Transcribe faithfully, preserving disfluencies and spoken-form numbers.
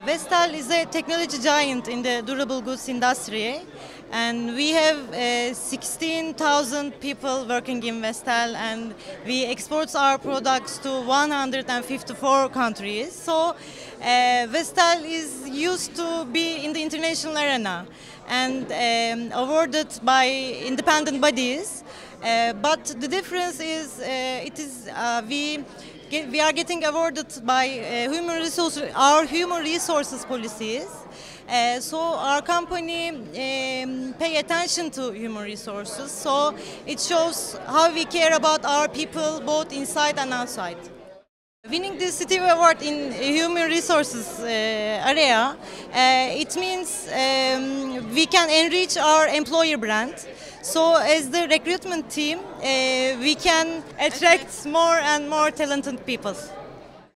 Vestel is a technology giant in the durable goods industry, and we have uh, sixteen thousand people working in Vestel, and we export our products to one hundred fifty-four countries. So uh, Vestel is used to be in the international arena and um, awarded by independent bodies. Uh, but the difference is uh, it is uh, we get, we are getting awarded by uh, human resources, our human resources policies. Uh, so our company um, pay attention to human resources. So it shows how we care about our people both inside and outside. Winning the Stevie Award in human resources uh, area, uh, it means um, we can enrich our employer brand. So as the recruitment team, uh, we can attract more and more talented people.